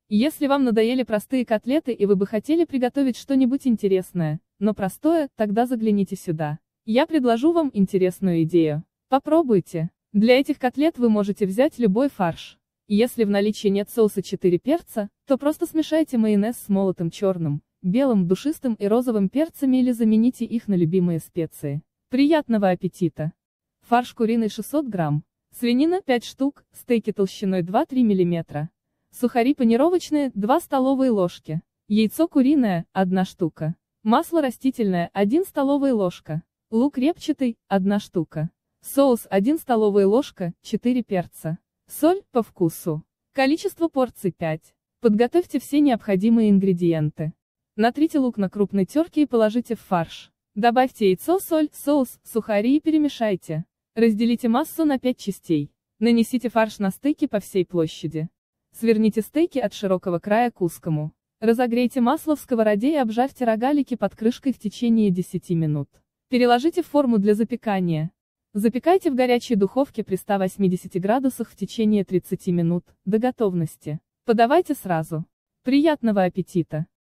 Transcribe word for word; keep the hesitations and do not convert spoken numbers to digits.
Если вам надоели простые котлеты и вы бы хотели приготовить что-нибудь интересное, но простое, тогда загляните сюда. Я предложу вам интересную идею. Попробуйте. Для этих котлет вы можете взять любой фарш. Если в наличии нет соуса четыре перца, то просто смешайте майонез с молотым черным, белым, душистым и розовым перцами или замените их на любимые специи. Приятного аппетита! Фарш куриный шестьсот грамм, свинина пять штук, стейки толщиной два-три миллиметра, сухари панировочные две столовые ложки, яйцо куриное одна штука, масло растительное одна столовая ложка, лук репчатый одна штука, соус одна столовая ложка, четыре перца, соль по вкусу. Количество порций пять. Подготовьте все необходимые ингредиенты. Натрите лук на крупной терке и положите в фарш. Добавьте яйцо, соль, соус, сухари и перемешайте. Разделите массу на пять частей. Нанесите фарш на стейки по всей площади. Сверните стейки от широкого края к узкому. Разогрейте масло в сковороде и обжарьте рогалики под крышкой в течение десяти минут. Переложите в форму для запекания. Запекайте в горячей духовке при ста восьмидесяти градусах в течение тридцати минут, до готовности. Подавайте сразу. Приятного аппетита!